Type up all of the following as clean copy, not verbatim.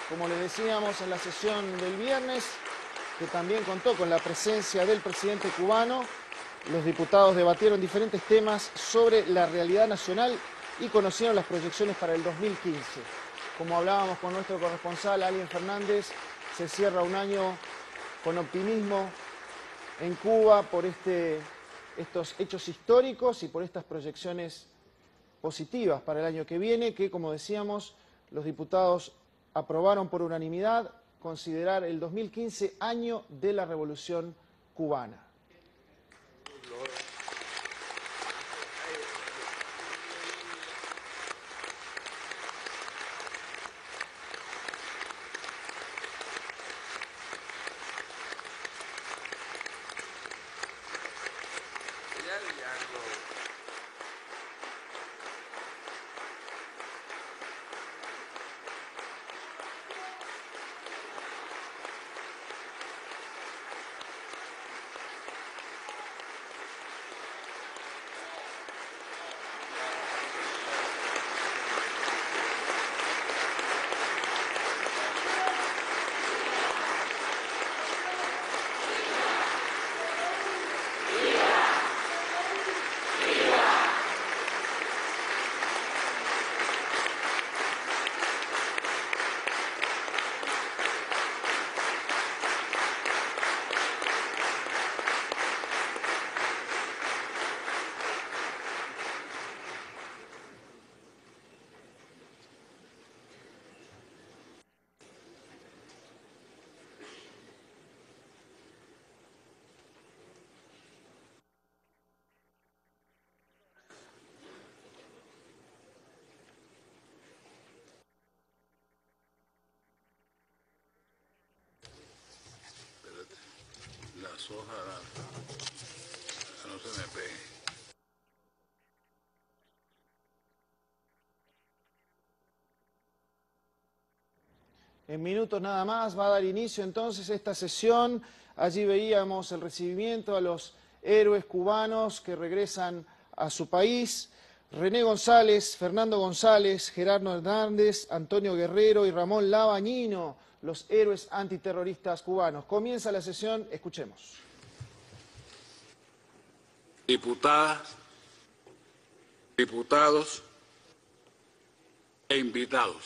Como les decíamos en la sesión del viernes, que también contó con la presencia del presidente cubano, los diputados debatieron diferentes temas sobre la realidad nacional y conocieron las proyecciones para el 2015. Como hablábamos con nuestro corresponsal, Alien Fernández, se cierra un año con optimismo en Cuba por estos hechos históricos y por estas proyecciones positivas para el año que viene, que, como decíamos, los diputados aprobaron por unanimidad considerar el 2015 año de la Revolución Cubana. Las hojas no se me peguen. En minutos nada más va a dar inicio entonces esta sesión. Allí veíamos el recibimiento a los héroes cubanos que regresan a su país. René González, Fernando González, Gerardo Hernández, Antonio Guerrero y Ramón Labañino, los héroes antiterroristas cubanos. Comienza la sesión, escuchemos. Diputadas, diputados e invitados.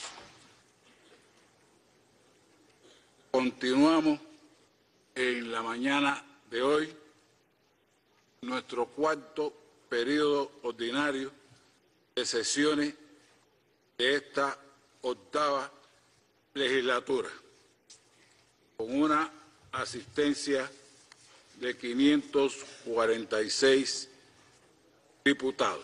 Continuamos en la mañana de hoy nuestro cuarto periodo ordinario de sesiones de esta octava legislatura, con una asistencia de 546 diputados.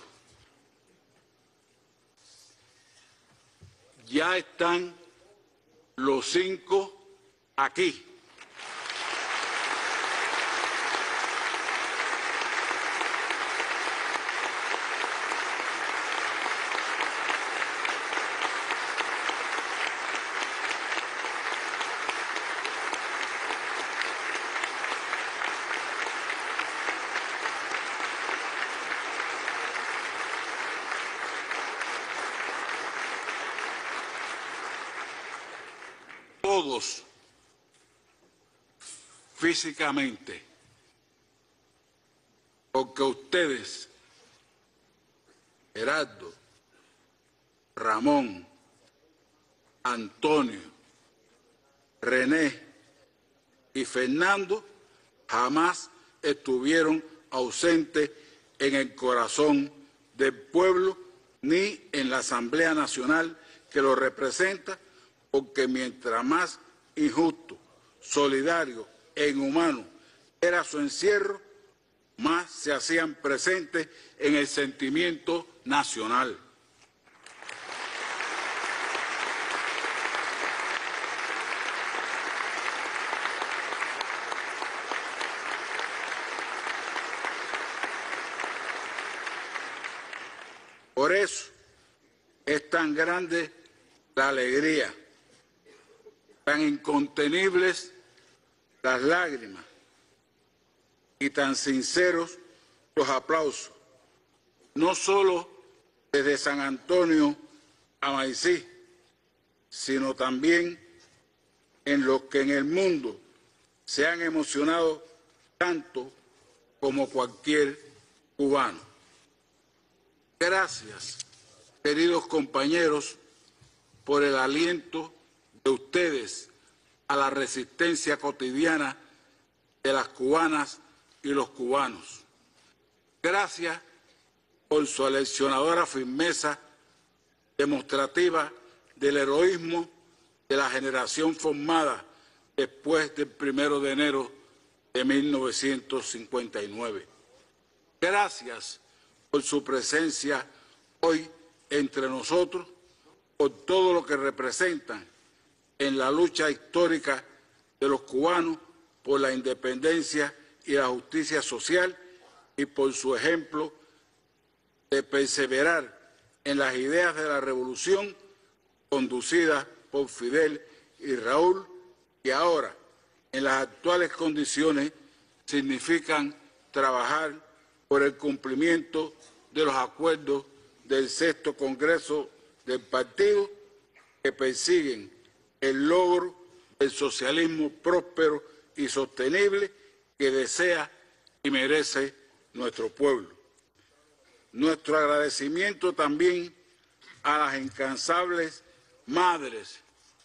Ya están los 5 aquí. Todos físicamente, porque ustedes, Gerardo, Ramón, Antonio, René y Fernando, jamás estuvieron ausentes en el corazón del pueblo ni en la Asamblea Nacional que lo representa, porque mientras más injusto, solidario e inhumano era su encierro, más se hacían presentes en el sentimiento nacional. Por eso es tan grande la alegría, tan incontenibles las lágrimas y tan sinceros los aplausos, no solo desde San Antonio a Maicí, sino también en los que en el mundo se han emocionado tanto como cualquier cubano. Gracias, queridos compañeros, por el aliento de ustedes a la resistencia cotidiana de las cubanas y los cubanos. Gracias por su aleccionadora firmeza demostrativa del heroísmo de la generación formada después del 1 de enero de 1959. Gracias por su presencia hoy entre nosotros, por todo lo que representan en la lucha histórica de los cubanos por la independencia y la justicia social y por su ejemplo de perseverar en las ideas de la revolución conducidas por Fidel y Raúl, que ahora, en las actuales condiciones, significan trabajar por el cumplimiento de los acuerdos del Sexto Congreso del Partido, que persiguen el logro del socialismo próspero y sostenible que desea y merece nuestro pueblo. Nuestro agradecimiento también a las incansables madres,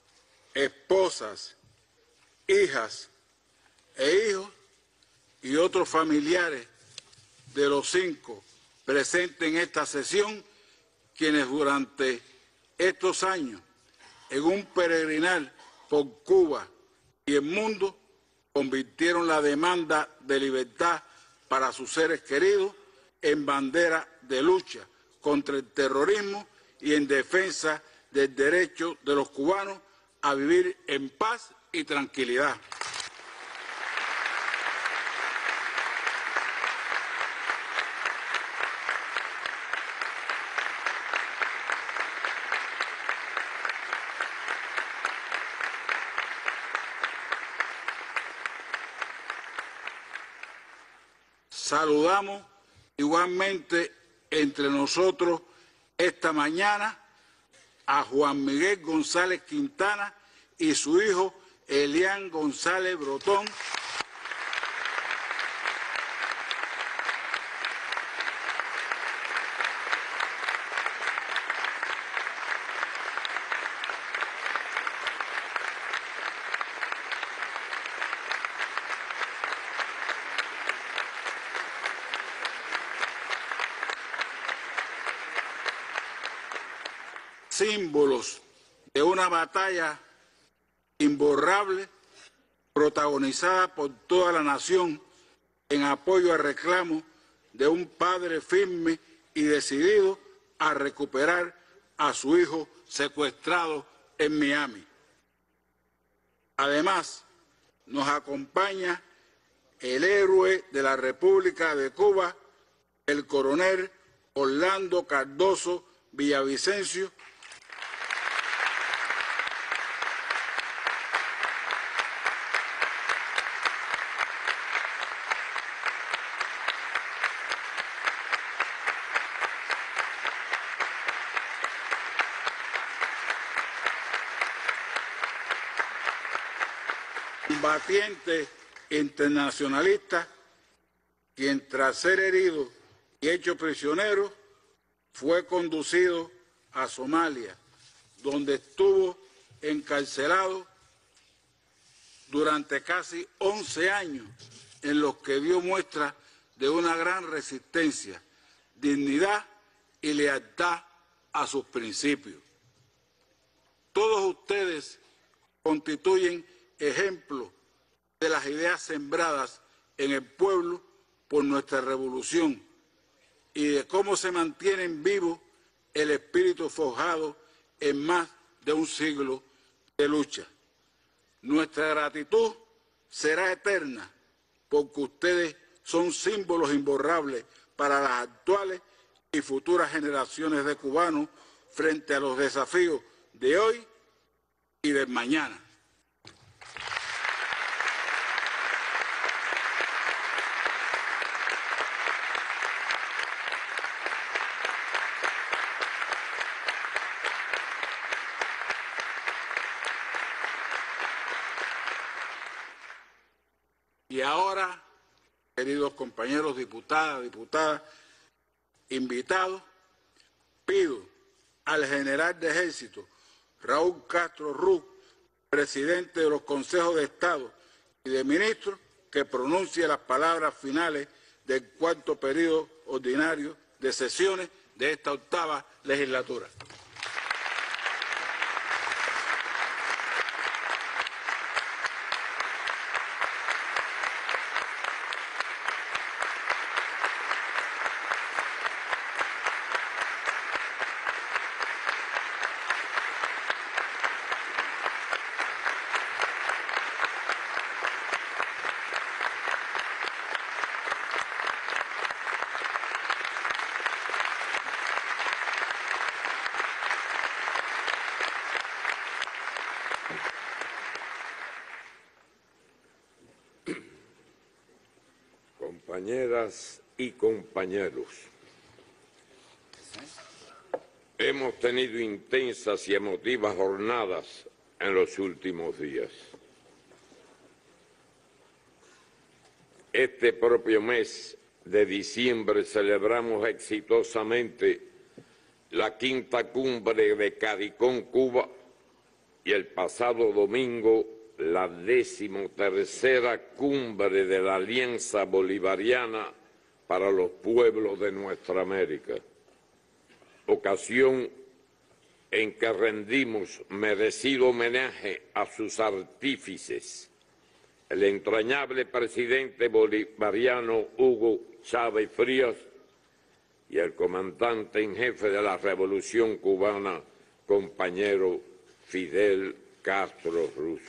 esposas, hijas e hijos y otros familiares de los 5 presentes en esta sesión, quienes durante estos años, en un peregrinar por Cuba y el mundo, convirtieron la demanda de libertad para sus seres queridos en bandera de lucha contra el terrorismo y en defensa del derecho de los cubanos a vivir en paz y tranquilidad. Saludamos igualmente entre nosotros esta mañana a Juan Miguel González Quintana y su hijo Elian González Brotón, símbolos de una batalla imborrable protagonizada por toda la nación en apoyo al reclamo de un padre firme y decidido a recuperar a su hijo secuestrado en Miami. Además, nos acompaña el héroe de la República de Cuba, el coronel Orlando Cardoso Villavicencio, combatiente internacionalista, quien tras ser herido y hecho prisionero fue conducido a Somalia, donde estuvo encarcelado durante casi 11 años, en los que dio muestra de una gran resistencia, dignidad y lealtad a sus principios. Todos ustedes constituyen ejemplo de las ideas sembradas en el pueblo por nuestra revolución y de cómo se mantienen vivos el espíritu forjado en más de un siglo de lucha. Nuestra gratitud será eterna porque ustedes son símbolos imborrables para las actuales y futuras generaciones de cubanos frente a los desafíos de hoy y del mañana. Y ahora, queridos compañeros diputadas, invitados, pido al general de Ejército, Raúl Castro Ruz, presidente de los Consejos de Estado y de Ministros, que pronuncie las palabras finales del cuarto periodo ordinario de sesiones de esta 8ª legislatura. Compañeras y compañeros, hemos tenido intensas y emotivas jornadas en los últimos días. Este propio mes de diciembre celebramos exitosamente la 5ª cumbre de CARICOM Cuba y el pasado domingo la 13ª cumbre de la Alianza Bolivariana para los Pueblos de nuestra América, ocasión en que rendimos merecido homenaje a sus artífices, el entrañable presidente bolivariano Hugo Chávez Frías y el comandante en jefe de la Revolución Cubana, compañero Fidel Castro Ruz.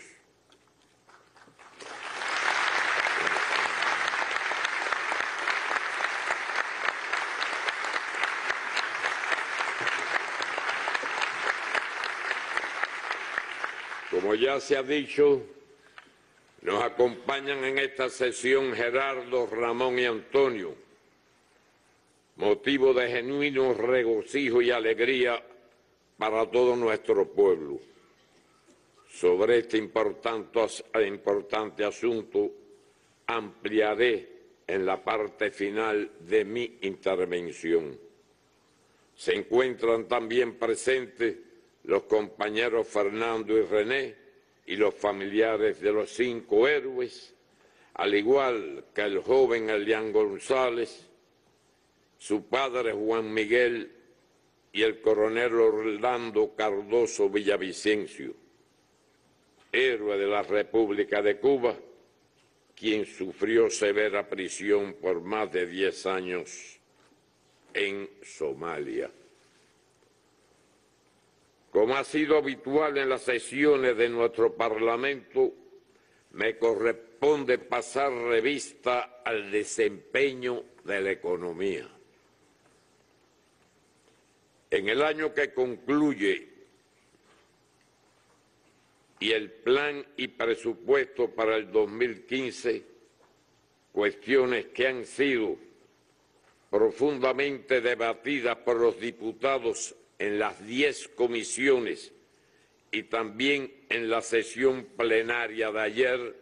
Como ya se ha dicho, nos acompañan en esta sesión Gerardo, Ramón y Antonio, motivo de genuino regocijo y alegría para todo nuestro pueblo. Sobre este importante asunto ampliaré en la parte final de mi intervención. Se encuentran también presentes los compañeros Fernando y René y los familiares de los 5 héroes, al igual que el joven Elian González, su padre Juan Miguel y el coronel Orlando Cardoso Villavicencio, héroe de la República de Cuba, quien sufrió severa prisión por más de 10 años en Somalia. Como ha sido habitual en las sesiones de nuestro Parlamento, me corresponde pasar revista al desempeño de la economía. En el año que concluye y el plan y presupuesto para el 2015, cuestiones que han sido profundamente debatidas por los diputados en las 10 comisiones y también en la sesión plenaria de ayer,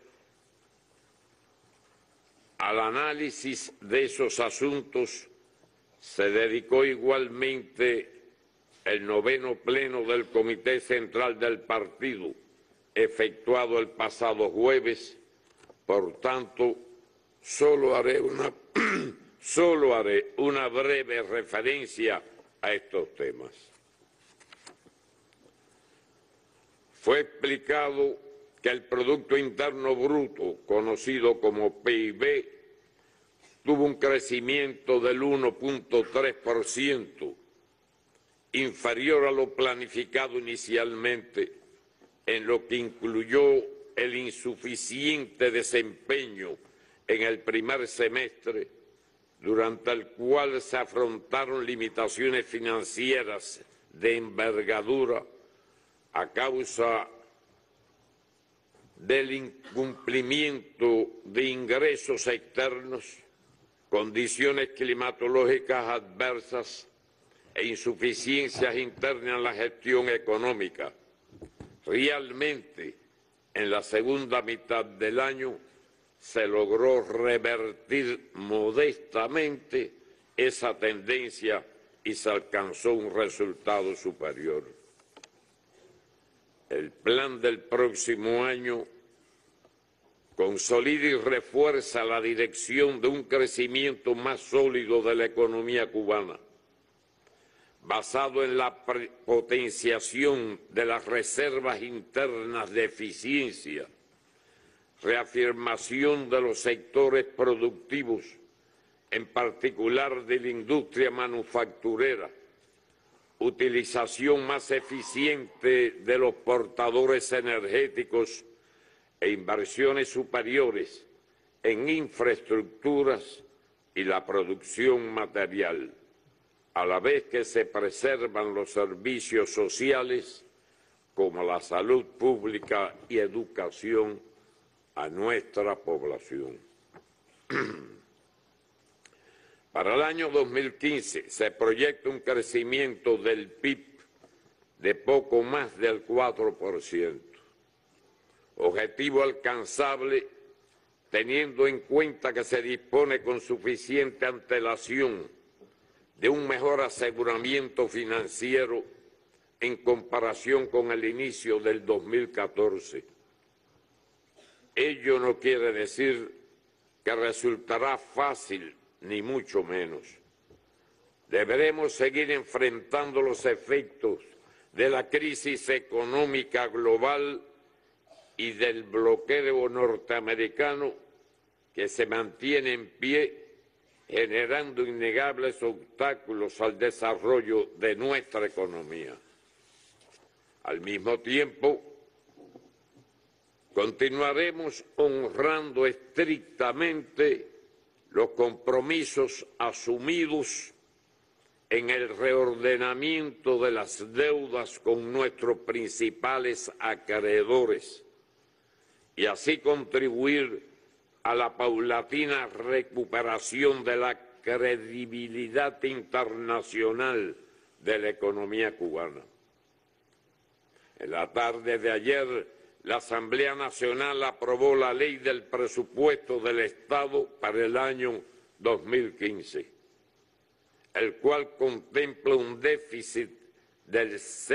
al análisis de esos asuntos se dedicó igualmente el 9º pleno del Comité Central del Partido, efectuado el pasado jueves. Por tanto, solo haré una breve referencia a estos temas. Fue explicado que el Producto Interno Bruto, conocido como PIB, tuvo un crecimiento del 1.3%, inferior a lo planificado inicialmente, en lo que incluyó el insuficiente desempeño en el primer semestre, durante el cual se afrontaron limitaciones financieras de envergadura a causa del incumplimiento de ingresos externos, condiciones climatológicas adversas e insuficiencias internas en la gestión económica. Realmente, en la segunda mitad del año, se logró revertir modestamente esa tendencia y se alcanzó un resultado superior. El plan del próximo año consolida y refuerza la dirección de un crecimiento más sólido de la economía cubana, basado en la potenciación de las reservas internas de eficiencia, reafirmación de los sectores productivos, en particular de la industria manufacturera, utilización más eficiente de los portadores energéticos e inversiones superiores en infraestructuras y la producción material, a la vez que se preservan los servicios sociales como la salud pública y educación a nuestra población. Para el año 2015 se proyecta un crecimiento del PIB de poco más del 4%, objetivo alcanzable teniendo en cuenta que se dispone con suficiente antelación de un mejor aseguramiento financiero en comparación con el inicio del 2014. Ello no quiere decir que resultará fácil, ni mucho menos. Deberemos seguir enfrentando los efectos de la crisis económica global y del bloqueo norteamericano que se mantiene en pie, generando innegables obstáculos al desarrollo de nuestra economía. Al mismo tiempo, continuaremos honrando estrictamente los compromisos asumidos en el reordenamiento de las deudas con nuestros principales acreedores y así contribuir a la paulatina recuperación de la credibilidad internacional de la economía cubana. En la tarde de ayer, la Asamblea Nacional aprobó la Ley del Presupuesto del Estado para el año 2015, el cual contempla un déficit del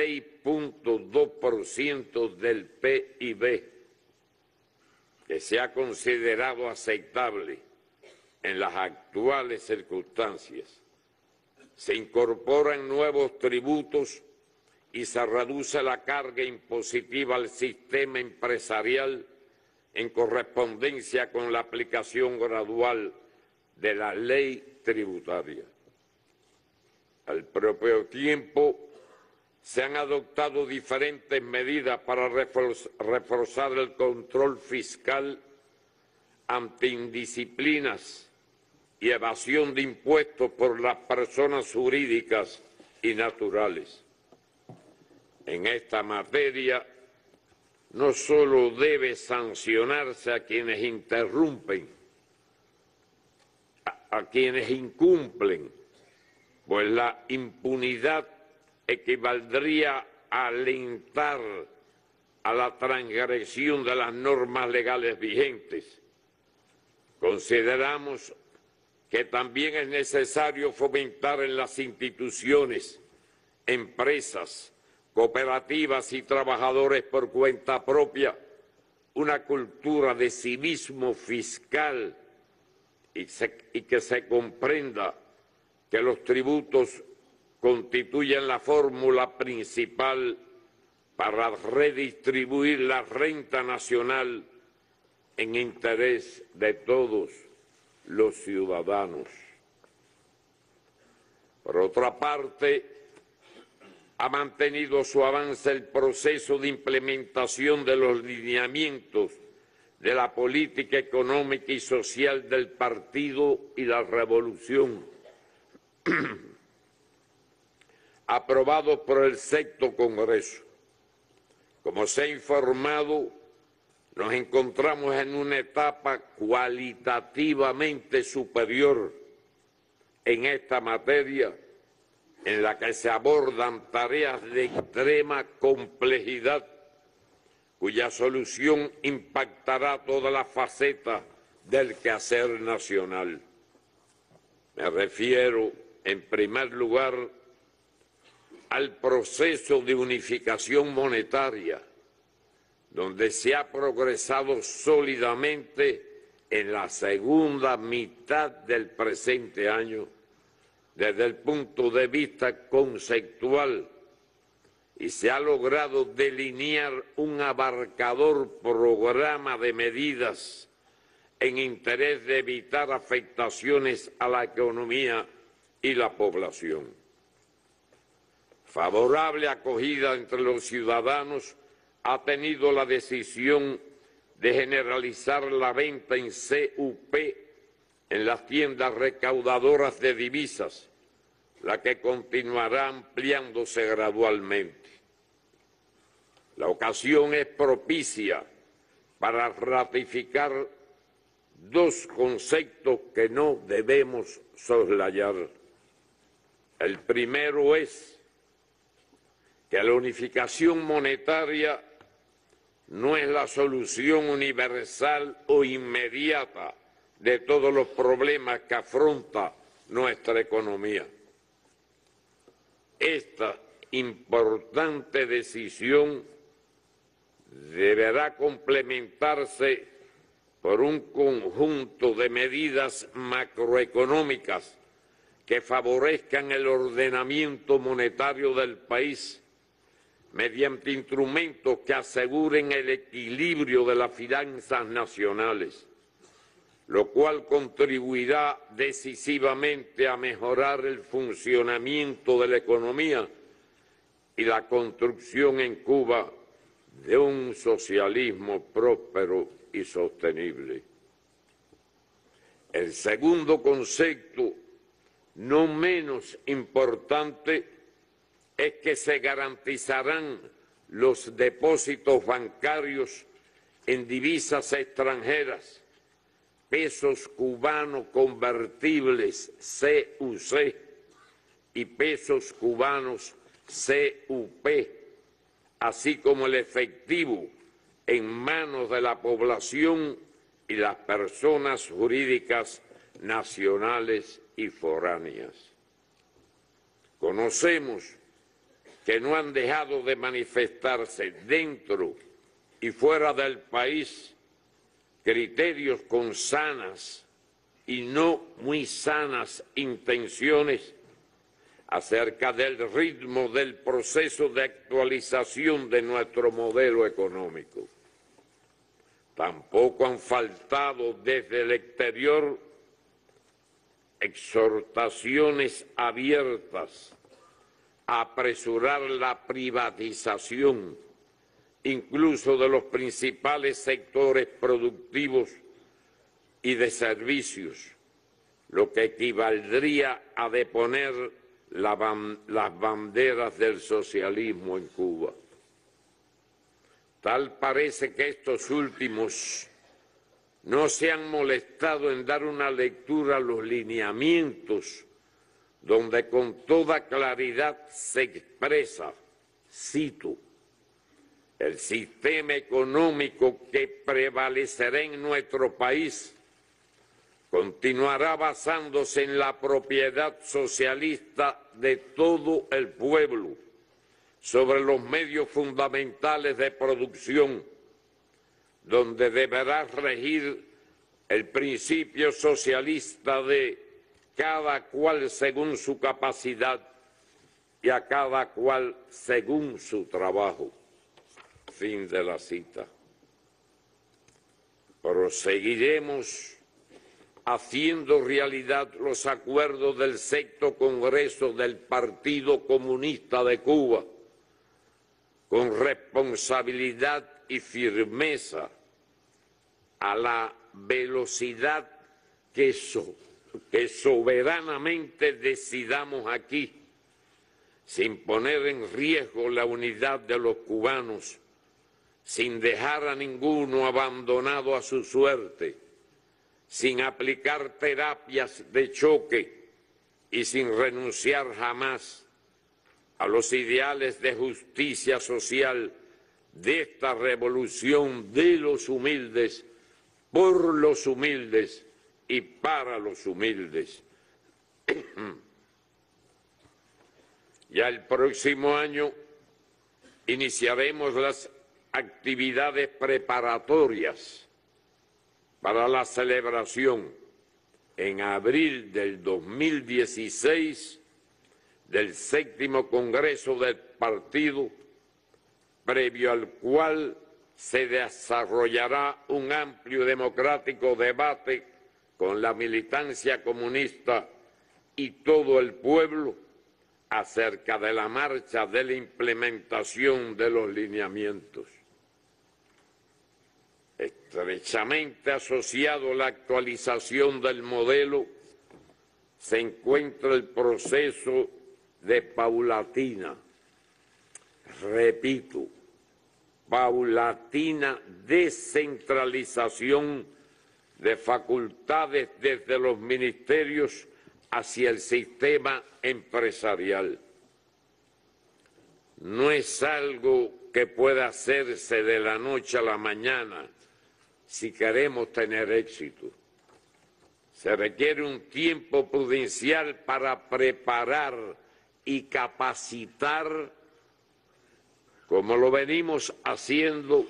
6.2% del PIB, que se ha considerado aceptable en las actuales circunstancias. Se incorporan nuevos tributos y se reduce la carga impositiva al sistema empresarial en correspondencia con la aplicación gradual de la ley tributaria. Al propio tiempo, se han adoptado diferentes medidas para reforzar el control fiscal ante indisciplinas y evasión de impuestos por las personas jurídicas y naturales. En esta materia, no solo debe sancionarse a quienes interrumpen, a quienes incumplen, pues la impunidad equivaldría a alentar a la transgresión de las normas legales vigentes. Consideramos que también es necesario fomentar en las instituciones, empresas, cooperativas y trabajadores por cuenta propia una cultura de civismo fiscal y que se comprenda que los tributos constituyen la fórmula principal para redistribuir la renta nacional en interés de todos los ciudadanos. Por otra parte, ha mantenido su avance el proceso de implementación de los lineamientos de la política económica y social del Partido y la Revolución, aprobado por el sexto Congreso. Como se ha informado, nos encontramos en una etapa cualitativamente superior en esta materia, en la que se abordan tareas de extrema complejidad, cuya solución impactará todas las facetas del quehacer nacional. Me refiero, en primer lugar, al proceso de unificación monetaria, donde se ha progresado sólidamente en la segunda mitad del presente año, desde el punto de vista conceptual, y se ha logrado delinear un abarcador programa de medidas en interés de evitar afectaciones a la economía y la población. Favorable acogida entre los ciudadanos ha tenido la decisión de generalizar la venta en CUP en las tiendas recaudadoras de divisas, la que continuará ampliándose gradualmente. La ocasión es propicia para ratificar dos conceptos que no debemos soslayar. El primero es que la unificación monetaria no es la solución universal o inmediata de todos los problemas que afronta nuestra economía. Esta importante decisión deberá complementarse por un conjunto de medidas macroeconómicas que favorezcan el ordenamiento monetario del país mediante instrumentos que aseguren el equilibrio de las finanzas nacionales, lo cual contribuirá decisivamente a mejorar el funcionamiento de la economía y la construcción en Cuba de un socialismo próspero y sostenible. El segundo concepto, no menos importante, es que se garantizarán los depósitos bancarios en divisas extranjeras, pesos cubanos convertibles CUC y pesos cubanos CUP, así como el efectivo en manos de la población y las personas jurídicas nacionales y foráneas. Conocemos que no han dejado de manifestarse dentro y fuera del país criterios con sanas y no muy sanas intenciones acerca del ritmo del proceso de actualización de nuestro modelo económico. Tampoco han faltado desde el exterior exhortaciones abiertas a apresurar la privatización, incluso de los principales sectores productivos y de servicios, lo que equivaldría a deponer las banderas del socialismo en Cuba. Tal parece que estos últimos no se han molestado en dar una lectura a los lineamientos donde con toda claridad se expresa, cito, el sistema económico que prevalecerá en nuestro país continuará basándose en la propiedad socialista de todo el pueblo sobre los medios fundamentales de producción, donde deberá regir el principio socialista de cada cual según su capacidad y a cada cual según su trabajo. Fin de la cita. Proseguiremos haciendo realidad los acuerdos del sexto Congreso del Partido Comunista de Cuba, con responsabilidad y firmeza, a la velocidad que soberanamente decidamos aquí, sin poner en riesgo la unidad de los cubanos, sin dejar a ninguno abandonado a su suerte, sin aplicar terapias de choque y sin renunciar jamás a los ideales de justicia social de esta revolución de los humildes por los humildes y para los humildes. Ya el próximo año iniciaremos las actividades preparatorias para la celebración en abril del 2016 del 7º Congreso del Partido, previo al cual se desarrollará un amplio y democrático debate con la militancia comunista y todo el pueblo acerca de la marcha de la implementación de los lineamientos. Estrechamente asociado a la actualización del modelo se encuentra el proceso de paulatina, repito, paulatina descentralización de facultades desde los ministerios hacia el sistema empresarial. No es algo que pueda hacerse de la noche a la mañana si queremos tener éxito. Se requiere un tiempo prudencial para preparar y capacitar, como lo venimos haciendo,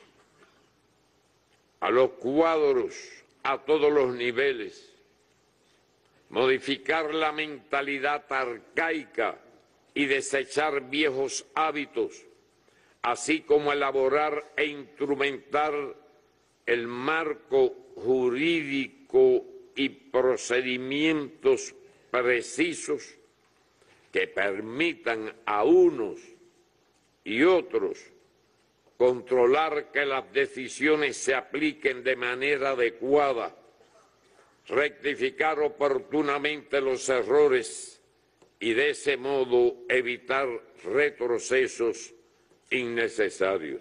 a los cuadros a todos los niveles, modificar la mentalidad arcaica y desechar viejos hábitos, así como elaborar e instrumentar el marco jurídico y procedimientos precisos que permitan a unos y otros controlar que las decisiones se apliquen de manera adecuada, rectificar oportunamente los errores y de ese modo evitar retrocesos innecesarios.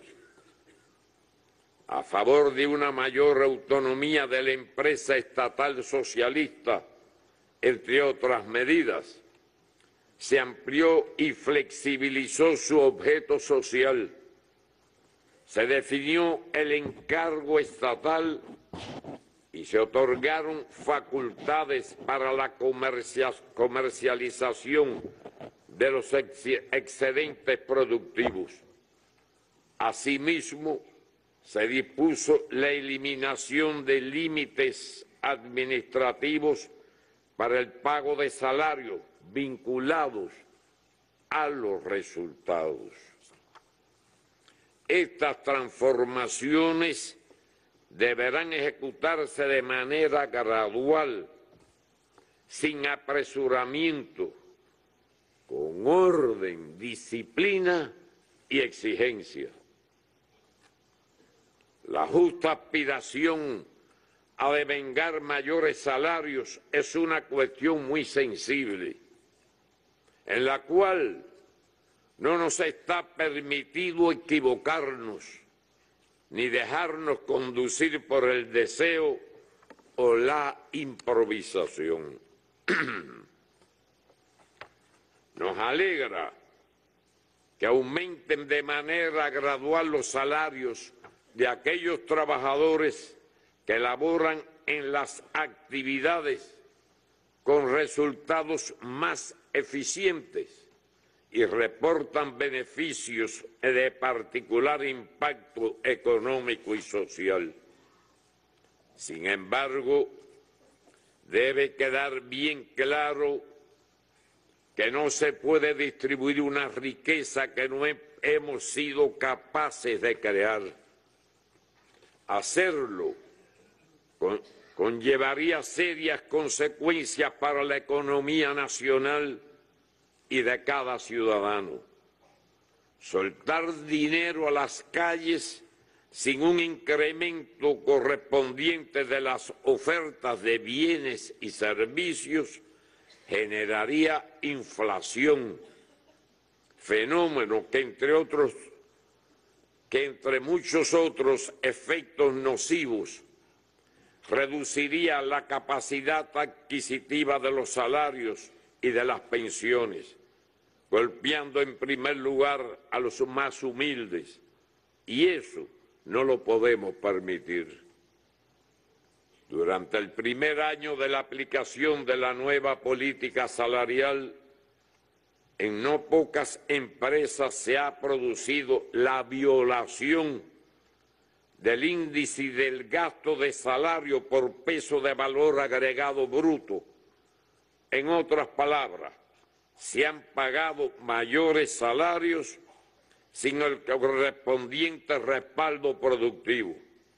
A favor de una mayor autonomía de la empresa estatal socialista, entre otras medidas, se amplió y flexibilizó su objeto social. Se definió el encargo estatal y se otorgaron facultades para la comercialización de los excedentes productivos. Asimismo, se dispuso la eliminación de límites administrativos para el pago de salarios vinculados a los resultados. Estas transformaciones deberán ejecutarse de manera gradual, sin apresuramiento, con orden, disciplina y exigencia. La justa aspiración a devengar mayores salarios es una cuestión muy sensible, en la cual no nos está permitido equivocarnos, ni dejarnos conducir por el deseo o la improvisación. Nos alegra que aumenten de manera gradual los salarios de aquellos trabajadores que laboran en las actividades con resultados más eficientes y reportan beneficios de particular impacto económico y social. Sin embargo, debe quedar bien claro que no se puede distribuir una riqueza que no hemos sido capaces de crear. Hacerlo conllevaría serias consecuencias para la economía nacional y de cada ciudadano. Soltar dinero a las calles sin un incremento correspondiente de las ofertas de bienes y servicios generaría inflación, fenómeno que entre muchos otros efectos nocivos reduciría la capacidad adquisitiva de los salarios y de las pensiones, golpeando en primer lugar a los más humildes, y eso no lo podemos permitir. Durante el primer año de la aplicación de la nueva política salarial, en no pocas empresas se ha producido la violación del índice del gasto de salario por peso de valor agregado bruto. En otras palabras, se han pagado mayores salarios sin el correspondiente respaldo productivo.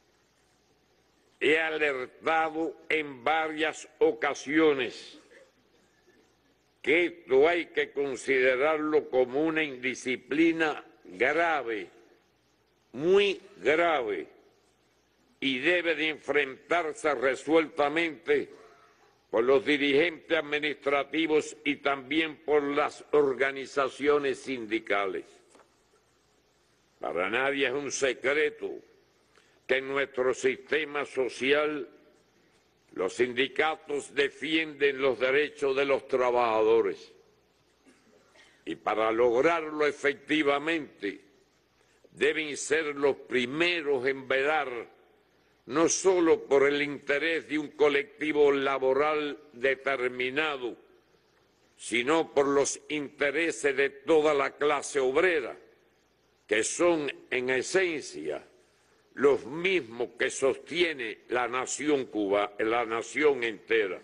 He alertado en varias ocasiones que esto hay que considerarlo como una indisciplina grave, muy grave, y debe de enfrentarse resueltamente por los dirigentes administrativos y también por las organizaciones sindicales. Para nadie es un secreto que en nuestro sistema social los sindicatos defienden los derechos de los trabajadores y para lograrlo efectivamente deben ser los primeros en velar no solo por el interés de un colectivo laboral determinado, sino por los intereses de toda la clase obrera, que son en esencia los mismos que sostiene la nación la nación entera.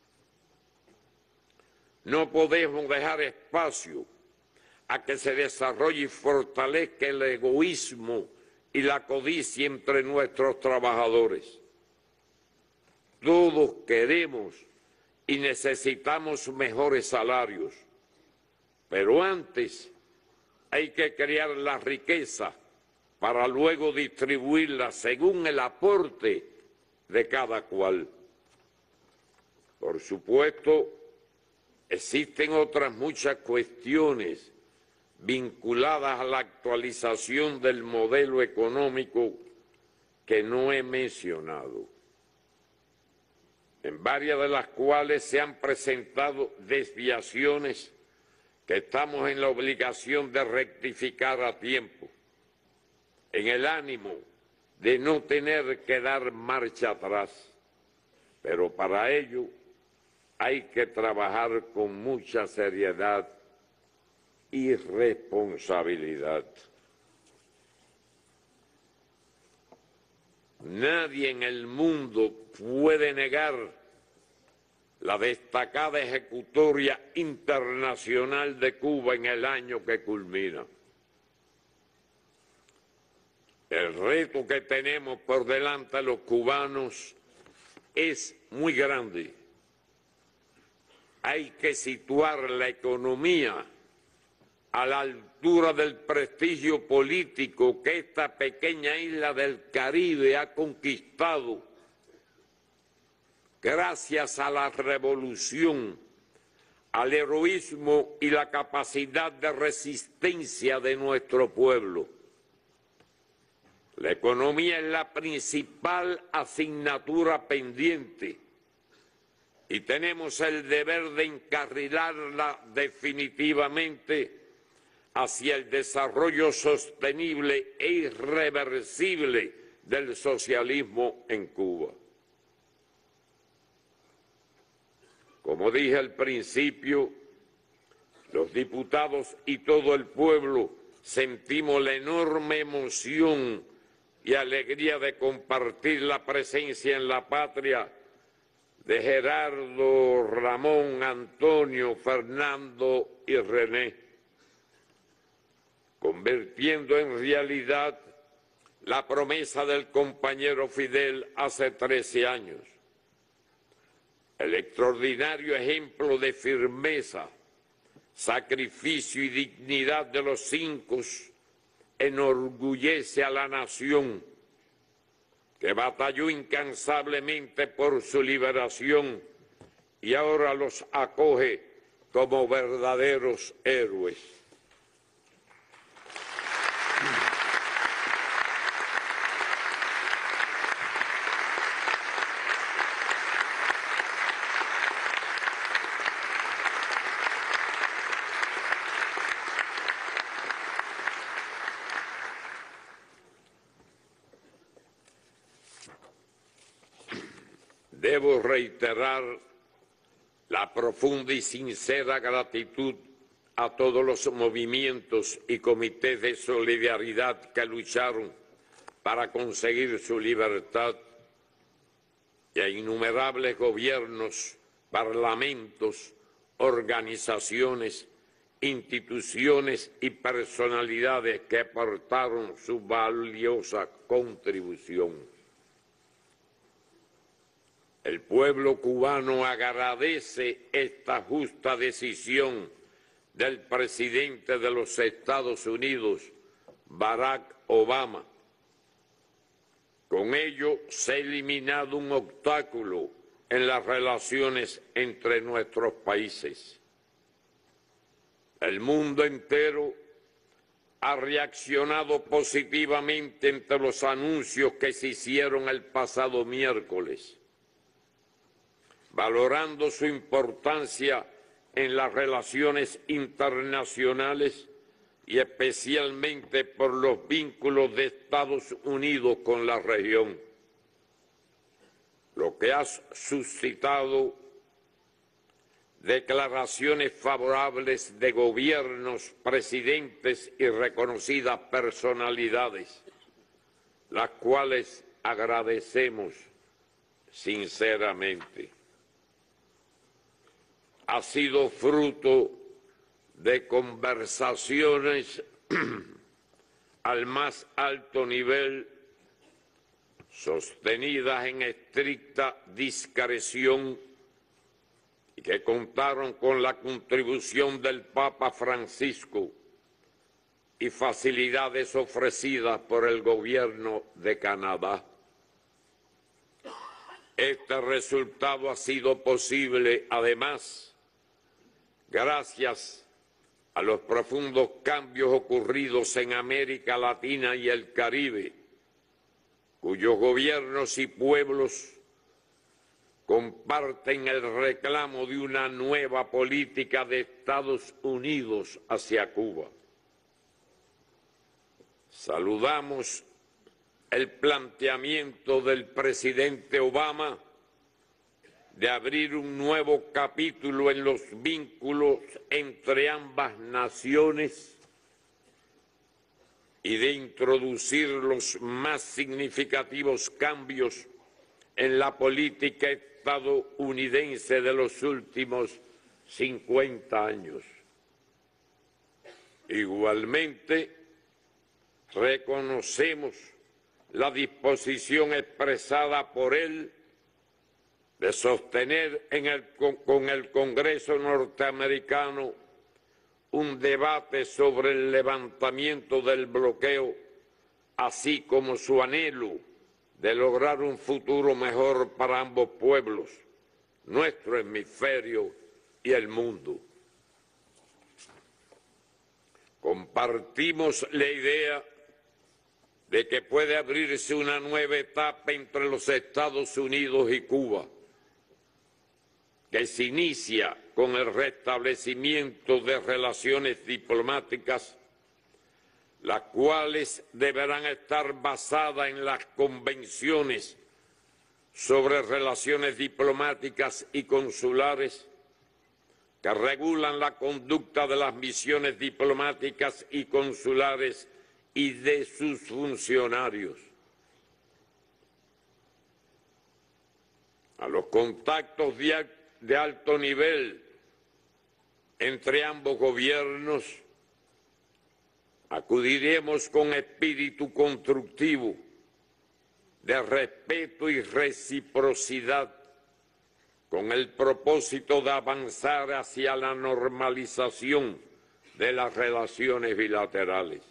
No podemos dejar espacio a que se desarrolle y fortalezca el egoísmo y la codicia entre nuestros trabajadores. Todos queremos y necesitamos mejores salarios, pero antes hay que crear la riqueza para luego distribuirla según el aporte de cada cual. Por supuesto, existen otras muchas cuestiones vinculadas a la actualización del modelo económico que no he mencionado, en varias de las cuales se han presentado desviaciones que estamos en la obligación de rectificar a tiempo, en el ánimo de no tener que dar marcha atrás. Pero para ello hay que trabajar con mucha seriedad y responsabilidad. Nadie en el mundo puede negar la destacada ejecutoria internacional de Cuba en el año que culmina. El reto que tenemos por delante los cubanos es muy grande. Hay que situar la economía a la altura del prestigio político que esta pequeña isla del Caribe ha conquistado gracias a la revolución, al heroísmo y la capacidad de resistencia de nuestro pueblo. La economía es la principal asignatura pendiente y tenemos el deber de encarrilarla definitivamente hacia el desarrollo sostenible e irreversible del socialismo en Cuba. Como dije al principio, los diputados y todo el pueblo sentimos la enorme emoción y alegría de compartir la presencia en la patria de Gerardo, Ramón, Antonio, Fernando y René, convirtiendo en realidad la promesa del compañero Fidel hace 13 años. El extraordinario ejemplo de firmeza, sacrificio y dignidad de los 5 enorgullece a la nación que batalló incansablemente por su liberación y ahora los acoge como verdaderos héroes. debo reiterar la profunda y sincera gratitud a todos los movimientos y comités de solidaridad que lucharon para conseguir su libertad y a innumerables gobiernos, parlamentos, organizaciones, instituciones y personalidades que aportaron su valiosa contribución. El pueblo cubano agradece esta justa decisión del presidente de los Estados Unidos, Barack Obama. Con ello se ha eliminado un obstáculo en las relaciones entre nuestros países. El mundo entero ha reaccionado positivamente ante los anuncios que se hicieron el pasado miércoles, valorando su importancia en las relaciones internacionales y especialmente por los vínculos de Estados Unidos con la región, lo que ha suscitado declaraciones favorables de gobiernos, presidentes y reconocidas personalidades, las cuales agradecemos sinceramente. Ha sido fruto de conversaciones al más alto nivel, sostenidas en estricta discreción y que contaron con la contribución del Papa Francisco y facilidades ofrecidas por el gobierno de Canadá. Este resultado ha sido posible, además, gracias a los profundos cambios ocurridos en América Latina y el Caribe, cuyos gobiernos y pueblos comparten el reclamo de una nueva política de Estados Unidos hacia Cuba. Saludamos el planteamiento del presidente Obama de abrir un nuevo capítulo en los vínculos entre ambas naciones y de introducir los más significativos cambios en la política estadounidense de los últimos 50 años. Igualmente, reconocemos la disposición expresada por él de sostener con el Congreso norteamericano un debate sobre el levantamiento del bloqueo, así como su anhelo de lograr un futuro mejor para ambos pueblos, nuestro hemisferio y el mundo. Compartimos la idea de que puede abrirse una nueva etapa entre los Estados Unidos y Cuba, que se inicia con el restablecimiento de relaciones diplomáticas, las cuales deberán estar basadas en las convenciones sobre relaciones diplomáticas y consulares que regulan la conducta de las misiones diplomáticas y consulares y de sus funcionarios. A los contactos de alto nivel entre ambos gobiernos acudiremos con espíritu constructivo, de respeto y reciprocidad, con el propósito de avanzar hacia la normalización de las relaciones bilaterales.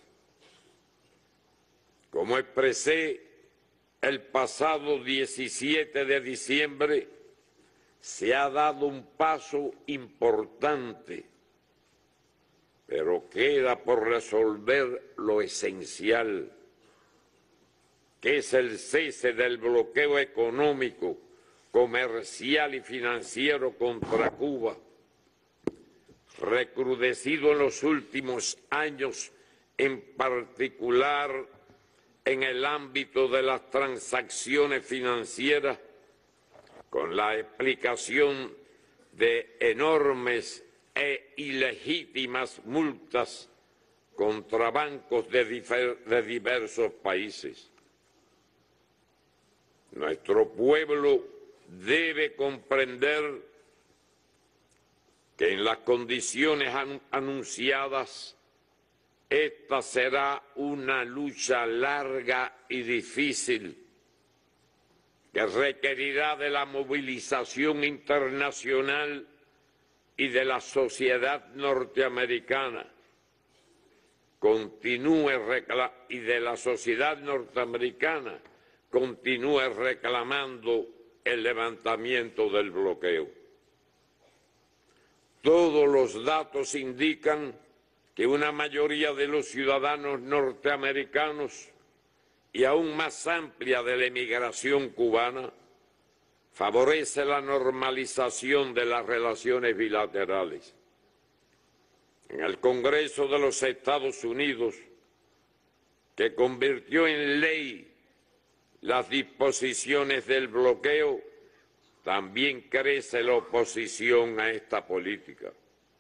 Como expresé el pasado 17 de diciembre, se ha dado un paso importante, pero queda por resolver lo esencial, que es el cese del bloqueo económico, comercial y financiero contra Cuba, recrudecido en los últimos años, en particular en el ámbito de las transacciones financieras, con la explicación de enormes e ilegítimas multas contra bancos de diversos países. Nuestro pueblo debe comprender que en las condiciones anunciadas esta será una lucha larga y difícil que requerirá de la movilización internacional y de la sociedad norteamericana. Continúe reclamando el levantamiento del bloqueo. Todos los datos indican que una mayoría de los ciudadanos norteamericanos y aún más amplia de la emigración cubana favorece la normalización de las relaciones bilaterales. En el Congreso de los Estados Unidos, que convirtió en ley las disposiciones del bloqueo, también crece la oposición a esta política.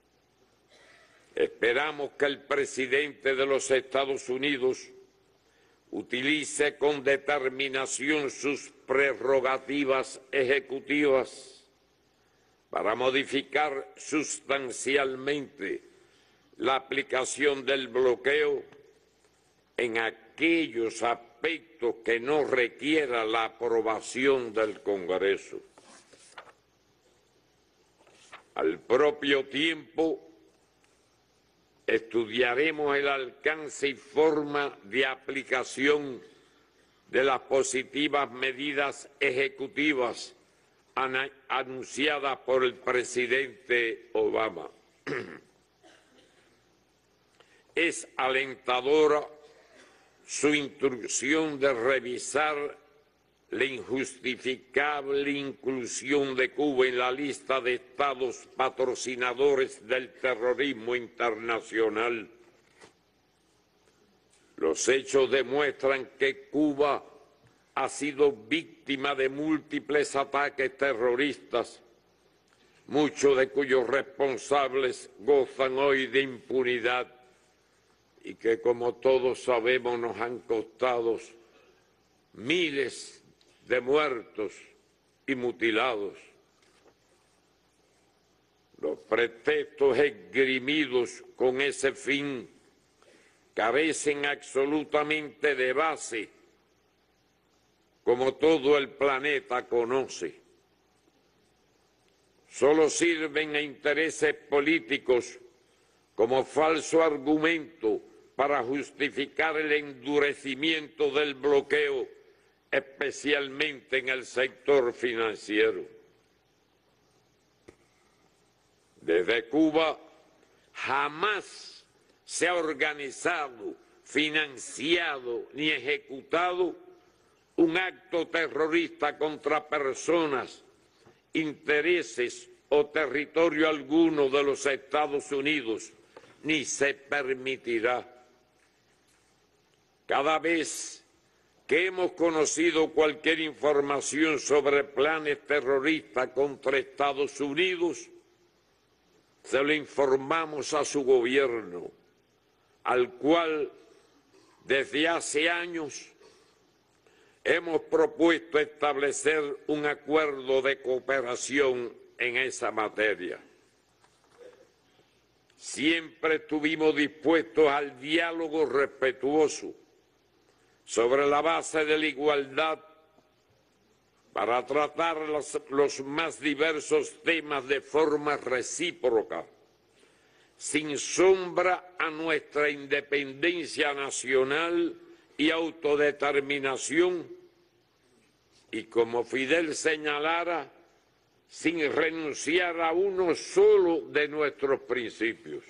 Esperamos que el presidente de los Estados Unidos utilice con determinación sus prerrogativas ejecutivas para modificar sustancialmente la aplicación del bloqueo en aquellos aspectos que no requiera la aprobación del Congreso. Al propio tiempo, estudiaremos el alcance y forma de aplicación de las positivas medidas ejecutivas anunciadas por el presidente Obama. Es alentadora su instrucción de revisar la injustificable inclusión de Cuba en la lista de estados patrocinadores del terrorismo internacional. Los hechos demuestran que Cuba ha sido víctima de múltiples ataques terroristas, muchos de cuyos responsables gozan hoy de impunidad y que, como todos sabemos, nos han costado miles de muertos y mutilados. Los pretextos esgrimidos con ese fin carecen absolutamente de base, como todo el planeta conoce. Solo sirven a intereses políticos como falso argumento para justificar el endurecimiento del bloqueo, especialmente en el sector financiero. Desde Cuba jamás se ha organizado, financiado ni ejecutado un acto terrorista contra personas, intereses o territorio alguno de los Estados Unidos, ni se permitirá. Cada vez que hemos conocido cualquier información sobre planes terroristas contra Estados Unidos, se lo informamos a su gobierno, al cual desde hace años hemos propuesto establecer un acuerdo de cooperación en esa materia. Siempre estuvimos dispuestos al diálogo respetuoso sobre la base de la igualdad para tratar los más diversos temas de forma recíproca, sin sombra a nuestra independencia nacional y autodeterminación, y como Fidel señalara, sin renunciar a uno solo de nuestros principios.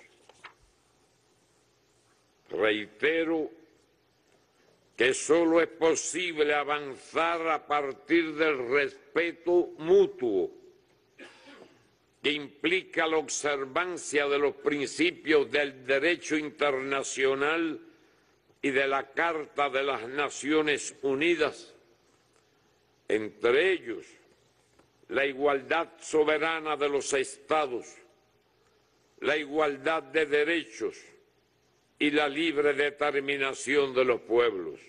Reitero que solo es posible avanzar a partir del respeto mutuo, que implica la observancia de los principios del derecho internacional y de la Carta de las Naciones Unidas, entre ellos la igualdad soberana de los estados, la igualdad de derechos y la libre determinación de los pueblos.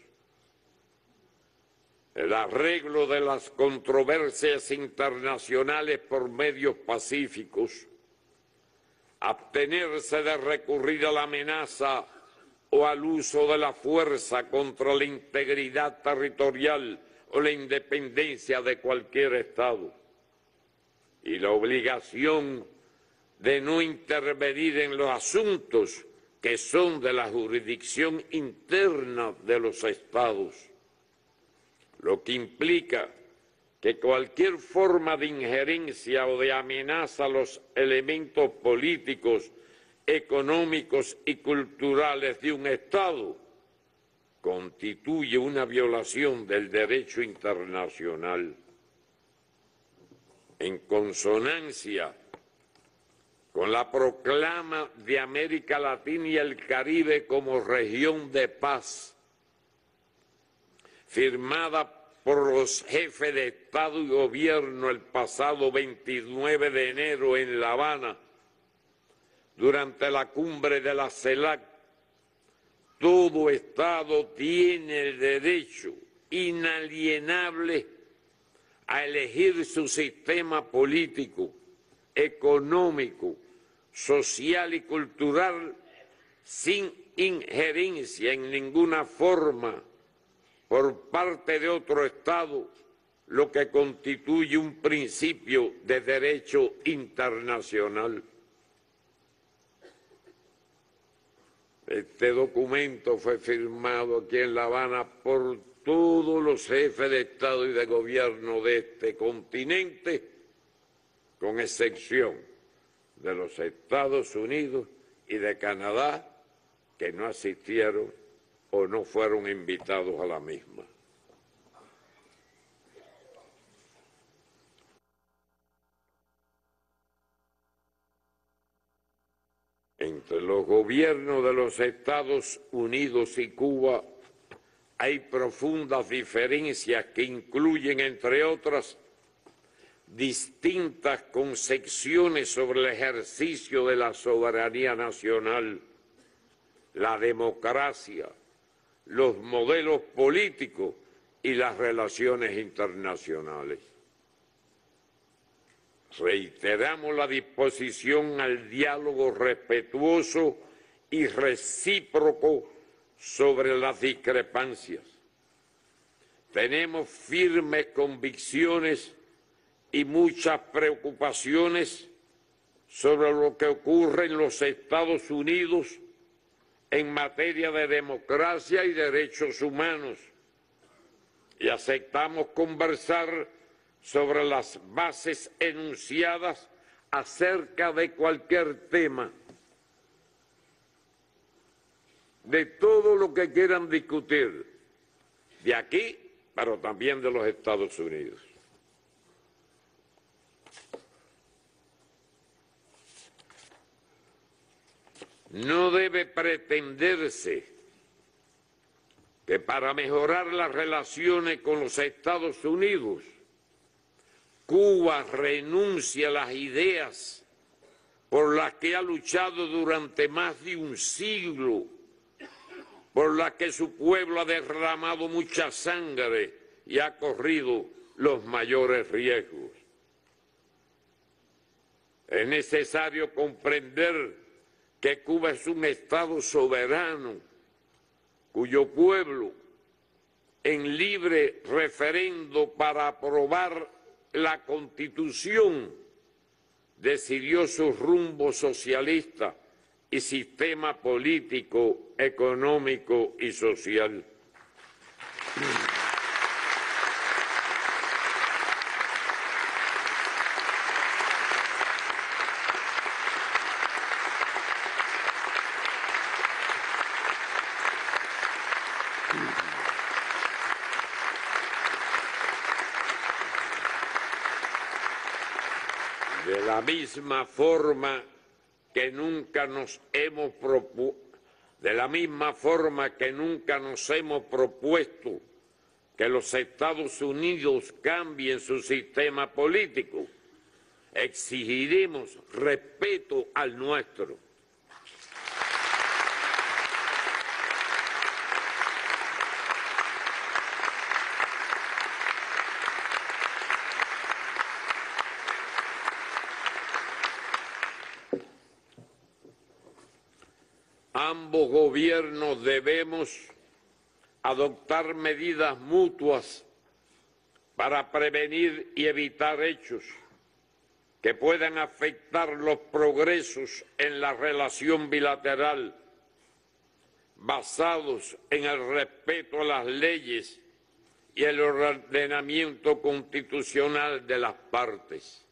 El arreglo de las controversias internacionales por medios pacíficos, abstenerse de recurrir a la amenaza o al uso de la fuerza contra la integridad territorial o la independencia de cualquier Estado, y la obligación de no intervenir en los asuntos que son de la jurisdicción interna de los Estados, lo que implica que cualquier forma de injerencia o de amenaza a los elementos políticos, económicos y culturales de un Estado constituye una violación del derecho internacional. En consonancia con la proclama de América Latina y el Caribe como región de paz, firmada por los jefes de Estado y Gobierno el pasado 29 de enero en La Habana, durante la cumbre de la CELAC, todo Estado tiene el derecho inalienable a elegir su sistema político, económico, social y cultural sin injerencia en ninguna forma por parte de otro Estado, lo que constituye un principio de derecho internacional. Este documento fue firmado aquí en La Habana por todos los jefes de Estado y de Gobierno de este continente, con excepción de los Estados Unidos y de Canadá, que no asistieron o no fueron invitados a la misma. Entre los gobiernos de los Estados Unidos y Cuba hay profundas diferencias que incluyen, entre otras, distintas concepciones sobre el ejercicio de la soberanía nacional, la democracia, los modelos políticos y las relaciones internacionales. Reiteramos la disposición al diálogo respetuoso y recíproco sobre las discrepancias. Tenemos firmes convicciones y muchas preocupaciones sobre lo que ocurre en los Estados Unidos en materia de democracia y derechos humanos, y aceptamos conversar sobre las bases enunciadas acerca de cualquier tema, de todo lo que quieran discutir, de aquí, pero también de los Estados Unidos. No debe pretenderse que para mejorar las relaciones con los Estados Unidos, Cuba renuncie a las ideas por las que ha luchado durante más de un siglo, por las que su pueblo ha derramado mucha sangre y ha corrido los mayores riesgos. Es necesario comprender que Cuba es un Estado soberano, cuyo pueblo, en libre referendo para aprobar la Constitución, decidió su rumbo socialista y sistema político, económico y social. De la misma forma que nunca nos hemos propuesto que los Estados Unidos cambien su sistema político. Exigiremos respeto al nuestro. Ambos gobiernos debemos adoptar medidas mutuas para prevenir y evitar hechos que puedan afectar los progresos en la relación bilateral, basados en el respeto a las leyes y el ordenamiento constitucional de las partes.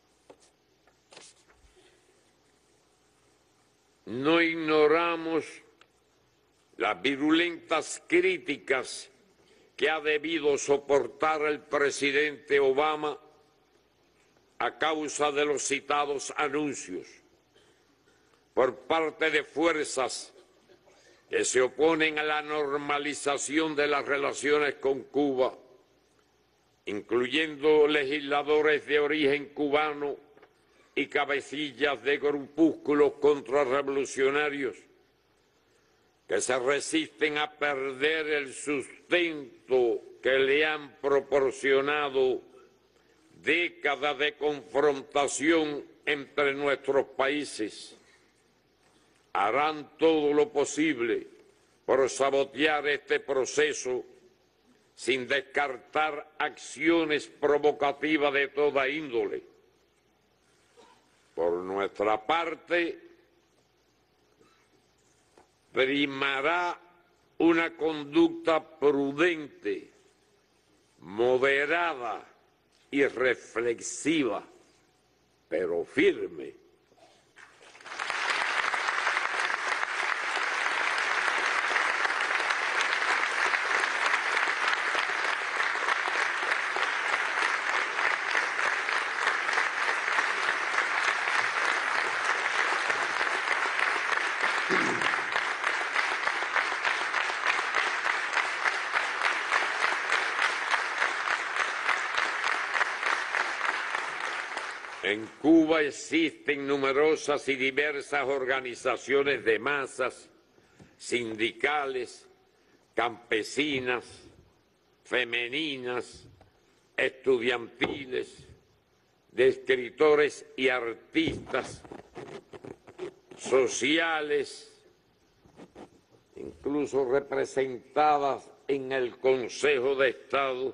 No ignoramos las virulentas críticas que ha debido soportar el presidente Obama a causa de los citados anuncios por parte de fuerzas que se oponen a la normalización de las relaciones con Cuba, incluyendo legisladores de origen cubano y cabecillas de grupúsculos contrarrevolucionarios que se resisten a perder el sustento que le han proporcionado décadas de confrontación entre nuestros países. Harán todo lo posible por sabotear este proceso sin descartar acciones provocativas de toda índole. Por nuestra parte, primará una conducta prudente, moderada y reflexiva, pero firme. En Cuba existen numerosas y diversas organizaciones de masas, sindicales, campesinas, femeninas, estudiantiles, de escritores y artistas, sociales, incluso representadas en el Consejo de Estado,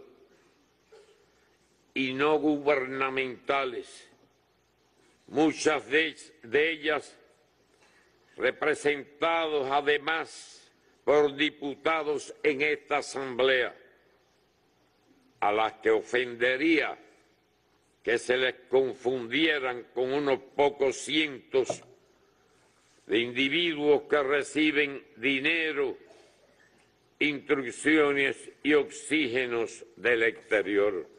y no gubernamentales. Muchas de ellas representados además por diputados en esta Asamblea, a las que ofendería que se les confundieran con unos pocos cientos de individuos que reciben dinero, instrucciones y oxígenos del exterior.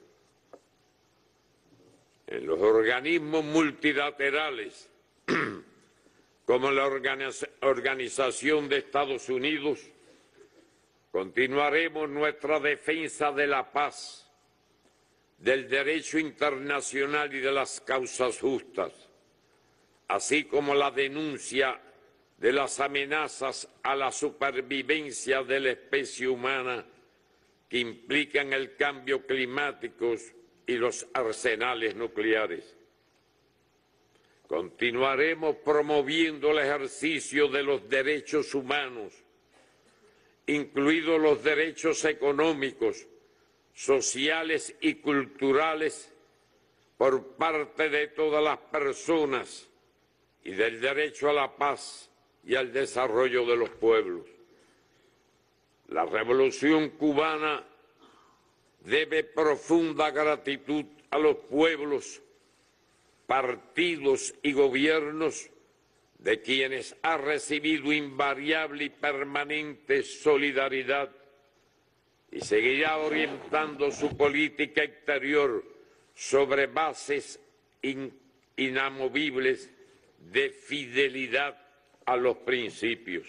En los organismos multilaterales, como la Organización de Estados Unidos, continuaremos nuestra defensa de la paz, del derecho internacional y de las causas justas, así como la denuncia de las amenazas a la supervivencia de la especie humana que implican el cambio climático y los arsenales nucleares. Continuaremos promoviendo el ejercicio de los derechos humanos, incluidos los derechos económicos, sociales y culturales por parte de todas las personas y del derecho a la paz y al desarrollo de los pueblos. La Revolución Cubana debe profunda gratitud a los pueblos, partidos y gobiernos de quienes ha recibido invariable y permanente solidaridad y seguirá orientando su política exterior sobre bases inamovibles de fidelidad a los principios.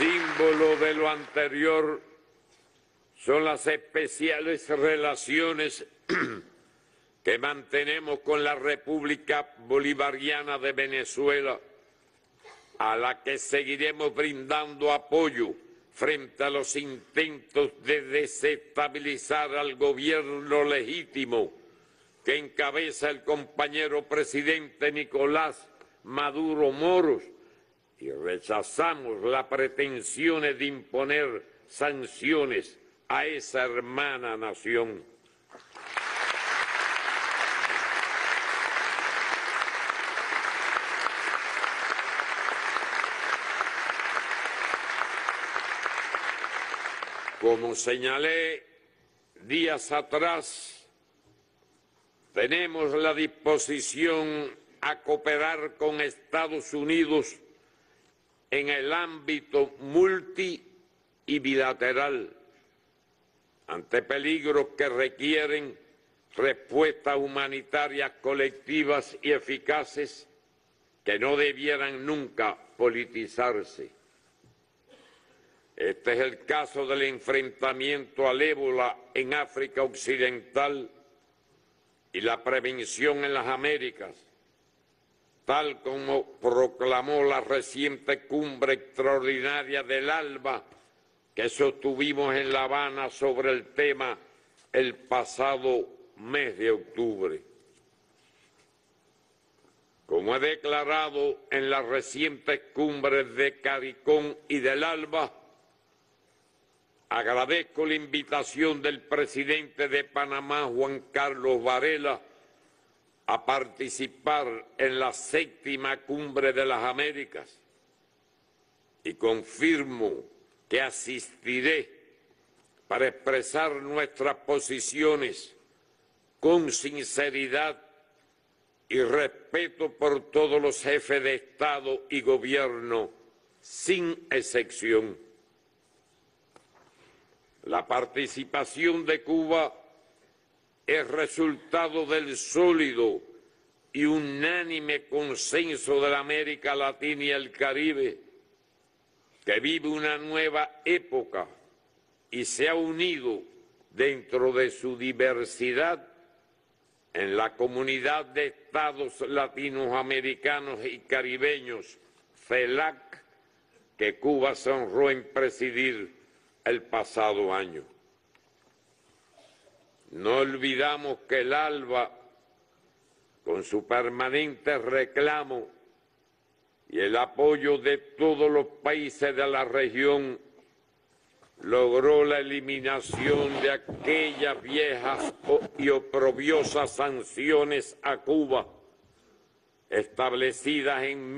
Símbolo de lo anterior son las especiales relaciones que mantenemos con la República Bolivariana de Venezuela, a la que seguiremos brindando apoyo frente a los intentos de desestabilizar al gobierno legítimo que encabeza el compañero presidente Nicolás Maduro Moros, y rechazamos las pretensiones de imponer sanciones a esa hermana nación. Como señalé días atrás, tenemos la disposición a cooperar con Estados Unidos en el ámbito multi y bilateral ante peligros que requieren respuestas humanitarias colectivas y eficaces que no debieran nunca politizarse. Este es el caso del enfrentamiento al ébola en África Occidental y la prevención en las Américas, tal como proclamó la reciente cumbre extraordinaria del ALBA que sostuvimos en La Habana sobre el tema el pasado mes de octubre. Como he declarado en las recientes cumbres de CARICOM y del ALBA, agradezco la invitación del presidente de Panamá, Juan Carlos Varela, a participar en la 7ª Cumbre de las Américas y confirmo que asistiré para expresar nuestras posiciones con sinceridad y respeto por todos los jefes de Estado y Gobierno, sin excepción. La participación de Cuba es resultado del sólido y unánime consenso de la América Latina y el Caribe, que vive una nueva época y se ha unido dentro de su diversidad en la comunidad de estados latinoamericanos y caribeños, CELAC, que Cuba se honró en presidir el pasado año. No olvidamos que el ALBA, con su permanente reclamo y el apoyo de todos los países de la región, logró la eliminación de aquellas viejas y oprobiosas sanciones a Cuba, establecidas en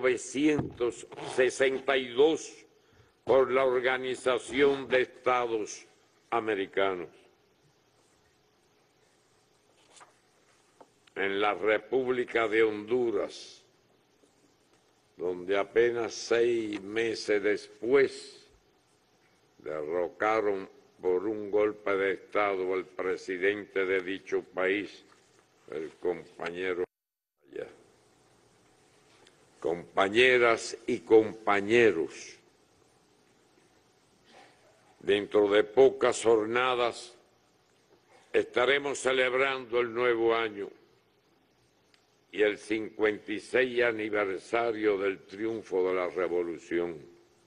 1962 por la Organización de Estados Americanos. En la República de Honduras, donde apenas 6 meses después derrocaron por un golpe de Estado al presidente de dicho país, el compañero allá. Compañeras y compañeros, dentro de pocas jornadas estaremos celebrando el nuevo año y el 56 aniversario del triunfo de la Revolución.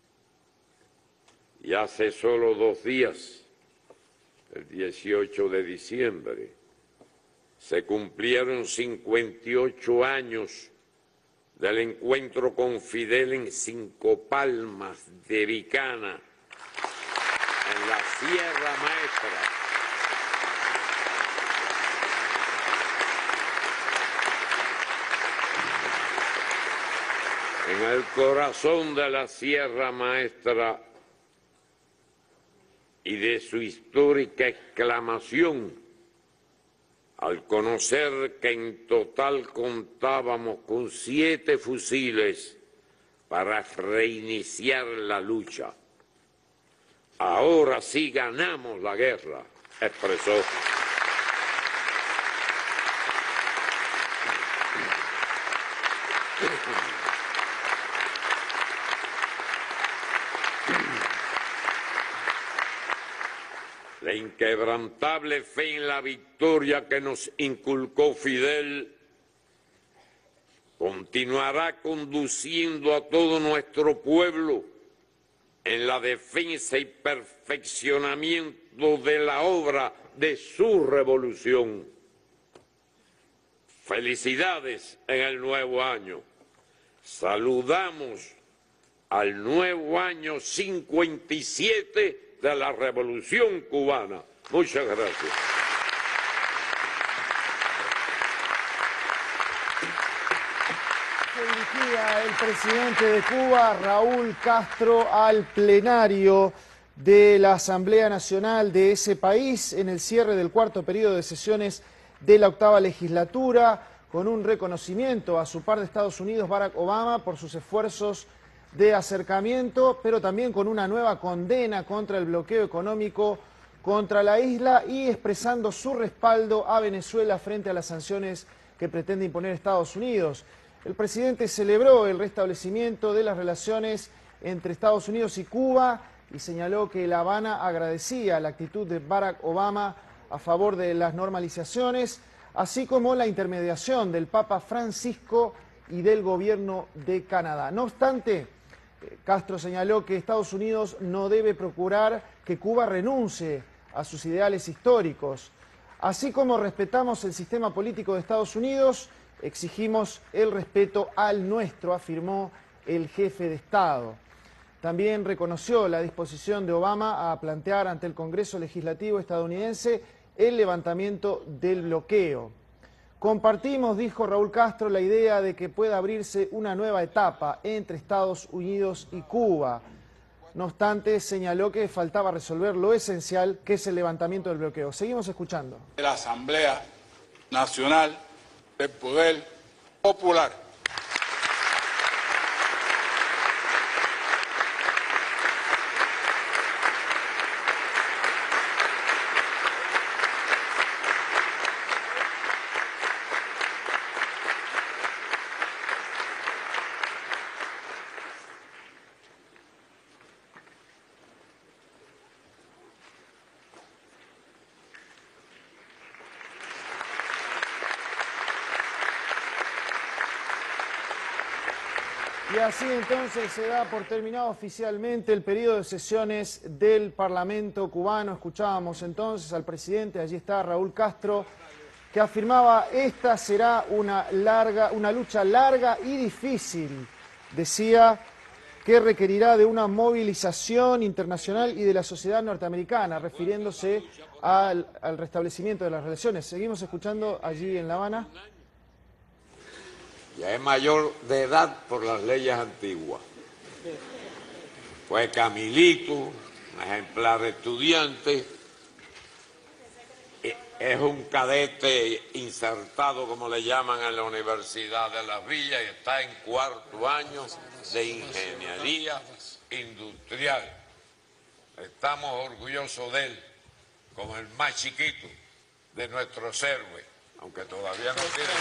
Y hace solo 2 días, el 18 de diciembre, se cumplieron 58 años del encuentro con Fidel en Cinco Palmas de Vicana, en la Sierra Maestra. En el corazón de la Sierra Maestra y de su histórica exclamación al conocer que en total contábamos con 7 fusiles para reiniciar la lucha. Ahora sí ganamos la guerra, expresó. La inquebrantable fe en la victoria que nos inculcó Fidel continuará conduciendo a todo nuestro pueblo en la defensa y perfeccionamiento de la obra de su revolución. Felicidades en el nuevo año. Saludamos al nuevo año 57 de la Revolución Cubana. Muchas gracias. Se dirigía el presidente de Cuba, Raúl Castro, al plenario de la Asamblea Nacional de ese país en el cierre del cuarto periodo de sesiones de la octava legislatura, con un reconocimiento a su par de Estados Unidos, Barack Obama, por sus esfuerzos de acercamiento, pero también con una nueva condena contra el bloqueo económico contra la isla y expresando su respaldo a Venezuela frente a las sanciones que pretende imponer Estados Unidos. El presidente celebró el restablecimiento de las relaciones entre Estados Unidos y Cuba y señaló que La Habana agradecía la actitud de Barack Obama a favor de las normalizaciones, así como la intermediación del Papa Francisco y del gobierno de Canadá. No obstante, Castro señaló que Estados Unidos no debe procurar que Cuba renuncie a sus ideales históricos. Así como respetamos el sistema político de Estados Unidos, exigimos el respeto al nuestro, afirmó el jefe de Estado. También reconoció la disposición de Obama a plantear ante el Congreso Legislativo estadounidense el levantamiento del bloqueo. Compartimos, dijo Raúl Castro, la idea de que pueda abrirse una nueva etapa entre Estados Unidos y Cuba. No obstante, señaló que faltaba resolver lo esencial, que es el levantamiento del bloqueo. Seguimos escuchando. La Asamblea Nacional del Poder Popular. Y así entonces se da por terminado oficialmente el periodo de sesiones del Parlamento cubano. Escuchábamos entonces al presidente, allí está Raúl Castro, que afirmaba: esta será una lucha larga y difícil. Decía que requerirá de una movilización internacional y de la sociedad norteamericana, refiriéndose al restablecimiento de las relaciones. Seguimos escuchando allí en La Habana. Ya es mayor de edad por las leyes antiguas. Fue Camilito, un ejemplar estudiante. Es un cadete insertado, como le llaman, en la Universidad de Las Villas y está en cuarto año de Ingeniería Industrial. Estamos orgullosos de él, como el más chiquito de nuestros héroes, aunque todavía no tiene...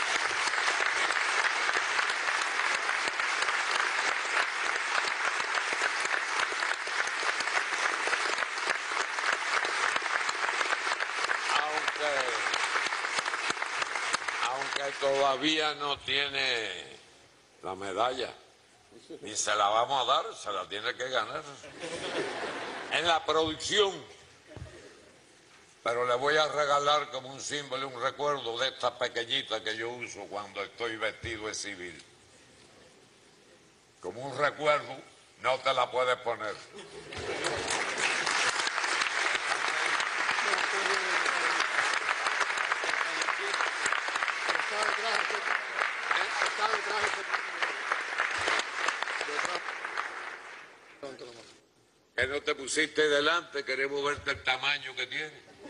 Aunque todavía no tiene la medalla, ni se la vamos a dar, se la tiene que ganar en la producción. Pero le voy a regalar como un símbolo, un recuerdo de esta pequeñita que yo uso cuando estoy vestido de civil. Como un recuerdo, no te la puedes poner. Que no te pusiste delante, queremos verte el tamaño que tiene.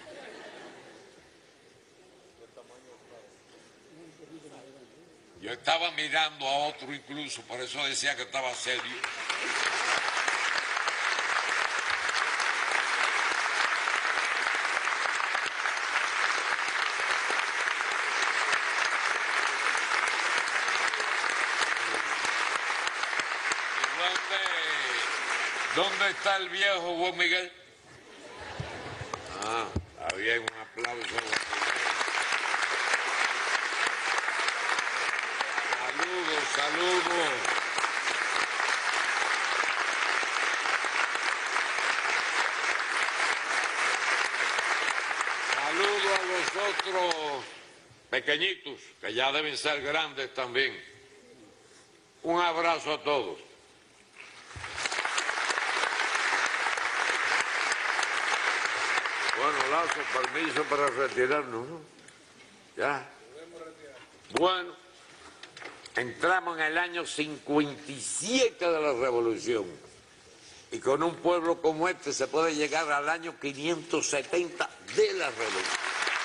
Yo estaba mirando a otro incluso, por eso decía que estaba serio. ¿Dónde está el viejo Juan Miguel? bien, un aplauso. Saludos, saludos. Saludo a los otros pequeñitos, que ya deben ser grandes también. Un abrazo a todos. Bueno, Lazo, permiso para retirarnos, ¿no? Ya. Bueno, entramos en el año 57 de la Revolución. Y con un pueblo como este se puede llegar al año 570 de la Revolución.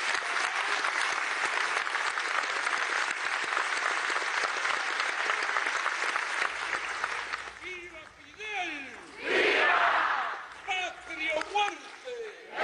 ¡Viva Fidel! ¡Viva! ¡Patria o muerte!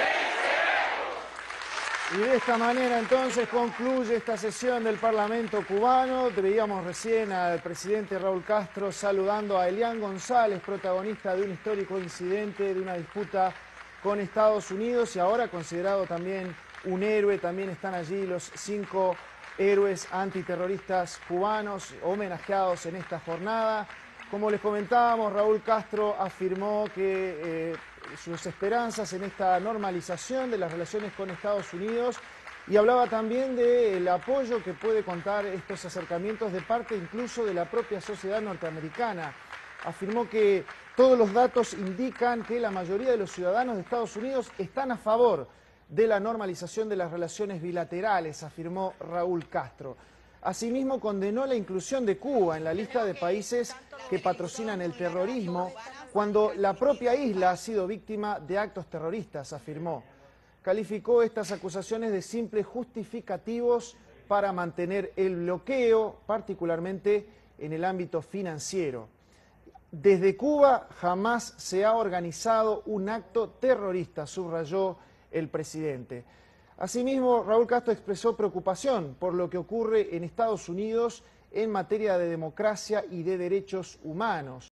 Y de esta manera entonces concluye esta sesión del Parlamento cubano. Veíamos recién al presidente Raúl Castro saludando a Elian González, protagonista de un histórico incidente, de una disputa con Estados Unidos y ahora considerado también un héroe. También están allí los 5 héroes antiterroristas cubanos homenajeados en esta jornada. Como les comentábamos, Raúl Castro afirmó que sus esperanzas en esta normalización de las relaciones con Estados Unidos y hablaba también del apoyo que puede contar estos acercamientos de parte incluso de la propia sociedad norteamericana. Afirmó que todos los datos indican que la mayoría de los ciudadanos de Estados Unidos están a favor de la normalización de las relaciones bilaterales, afirmó Raúl Castro. Asimismo, condenó la inclusión de Cuba en la lista de países que patrocinan el terrorismo cuando la propia isla ha sido víctima de actos terroristas, afirmó. Calificó estas acusaciones de simples justificativos para mantener el bloqueo, particularmente en el ámbito financiero. Desde Cuba jamás se ha organizado un acto terrorista, subrayó el presidente. Asimismo, Raúl Castro expresó preocupación por lo que ocurre en Estados Unidos en materia de democracia y de derechos humanos.